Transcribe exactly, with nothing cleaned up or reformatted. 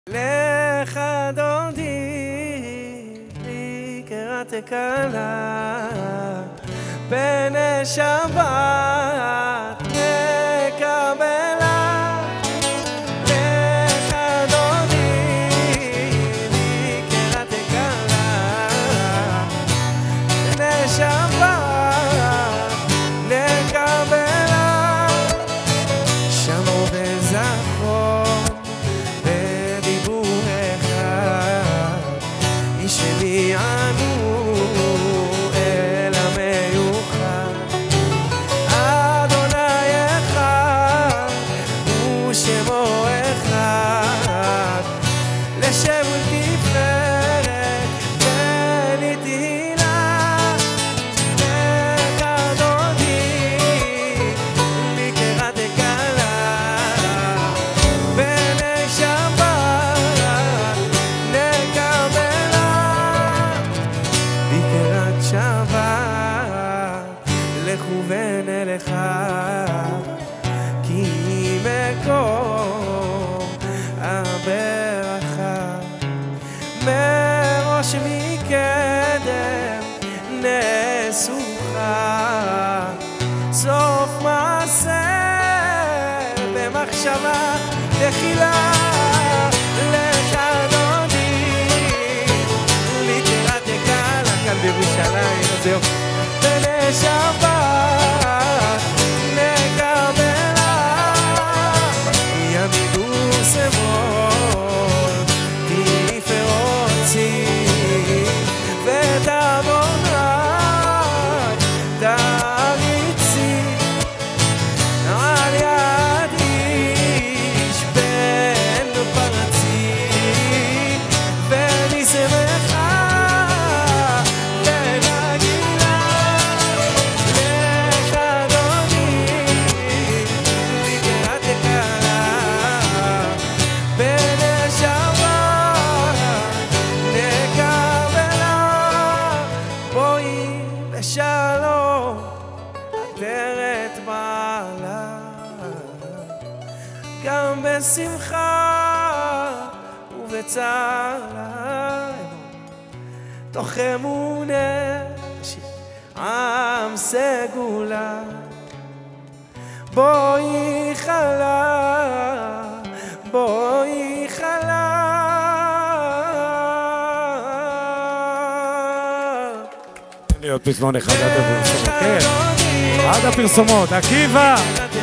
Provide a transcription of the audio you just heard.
לך דודי, קראת קלה, פני שבת נקבלה. לך דודי, קראת קלה, פני שבת נקבלה. שמור וזכור שלי ענו אל המיוחד, אדוני אחד ושמו אחד, לשם ולתפארת ולתהילה. לך דודי, לי קראת קלה, פני שבת נקבלה. לקראת שבת לכו ונלכה, כי מקום הברכה. מראש מקדם נסוכה, סוף מעשה במחשבה תחילה. לך דודי, לי קראת קלה, כאן בירושלים, זהו. פני שבת נקבלה, ימין ושמאל תפארת צי, ואת אדוני תריצי. על יד איש בן פרצי, ונשמחה שלום עטרת מעלה, גם בשמחה ובצער, תוך אמונה עם סגולה. בואי חלה, בואי חלה. להיות פזמון אחד עד הפרסומות, עד הפרסומות, עקיבא!